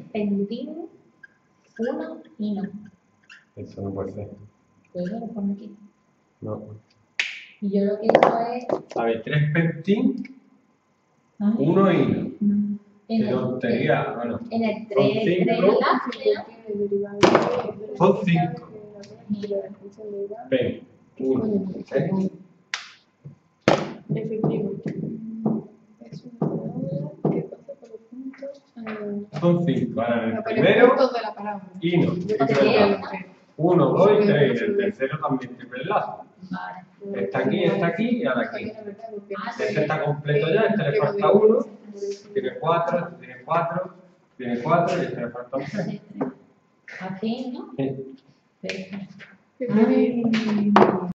pentín, 1 y no. Eso no puede ser. Pues lo pongo aquí. No. Y yo lo que hizo es... A ver, 3 pentín, 1 y no. Qué tontería. Bueno, en el son 3 5. lácteos. Son 5. Pen, 1. Efectivo. Es una palabra que pasa por los puntos. Son 5. Ahora en el Los primero, puntos de la palabra. y no. Triple lazo. 1, 2 y 3. Y en el tercero también triple lazo. Vale. Está aquí y ahora aquí. Este está completo ya, este le falta 1. Tiene 4, este tiene 4, tiene 4 y este le falta 1. Así, ¿no? Sí. Perfecto. Ay.